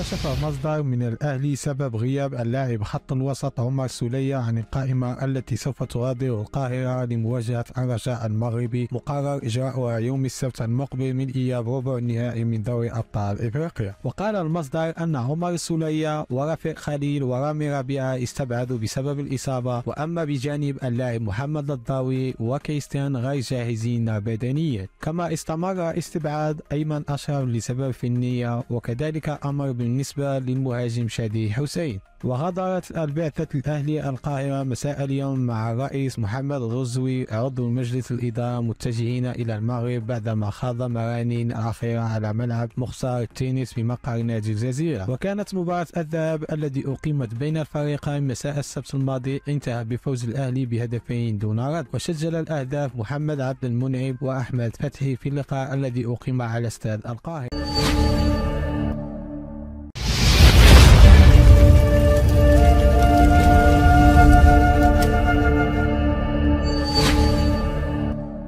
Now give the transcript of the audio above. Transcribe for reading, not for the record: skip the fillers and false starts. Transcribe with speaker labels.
Speaker 1: كشف مصدر من الأهلي سبب غياب اللاعب خط الوسط عمر السولية عن القائمة التي سوف تغادر القاهرة لمواجهة الرجاء المغربي، مقرر إجراؤها يوم السبت المقبل من إياب ربع النهائي من دوري أبطال إفريقيا. وقال المصدر أن عمر السولية ورفيق خليل ورامي ربيعة استبعدوا بسبب الإصابة، وأما بجانب اللاعب محمد الضاوي وكيستان غير جاهزين بدنيا. كما استمر استبعاد أيمن أشرف لسبب فنية، وكذلك أمر بالنسبة للمهاجم شادي حسين. وغادرت البعثة الأهلي القاهرة مساء اليوم مع الرئيس محمد غزوي عضو مجلس الإدارة متجهين إلى المغرب بعدما خاض مران أخيرة على ملعب مختار التنس بمقر نادي الجزيرة. وكانت مباراة الذهاب التي أقيمت بين الفريقين مساء السبت الماضي انتهى بفوز الأهلي بهدفين دون رد، وسجل الأهداف محمد عبد المنعم وأحمد فتحي في اللقاء الذي أقيم على استاد القاهرة.